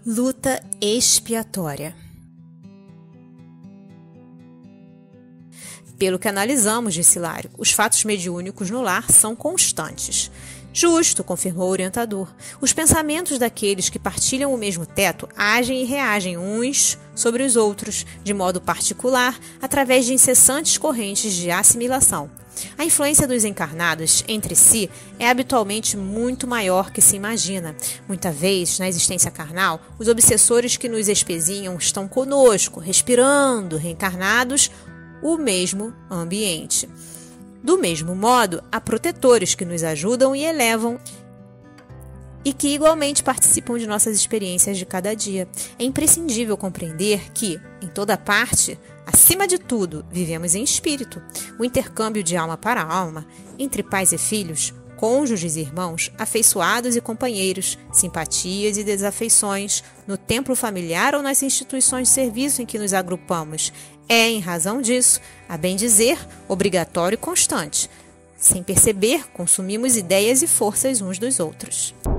Luta expiatória. Pelo que analisamos, disse Hilário, os fatos mediúnicos no lar são constantes. Justo, confirmou o orientador. Os pensamentos daqueles que partilham o mesmo teto agem e reagem uns sobre os outros, de modo particular, através de incessantes correntes de assimilação. A influência dos encarnados entre si é habitualmente muito maior que se imagina. Muita vez, na existência carnal, os obsessores que nos espezinham estão conosco, respirando, reencarnados, o mesmo ambiente. Do mesmo modo, há protetores que nos ajudam e elevam e que igualmente participam de nossas experiências de cada dia. É imprescindível compreender que, em toda parte, acima de tudo, vivemos em espírito. O intercâmbio de alma para alma, entre pais e filhos, cônjuges e irmãos, afeiçoados e companheiros, simpatias e desafeições, no templo familiar ou nas instituições de serviço em que nos agrupamos, é, em razão disso, a bem dizer, obrigatório e constante. Sem perceber, consumimos ideias e forças uns dos outros.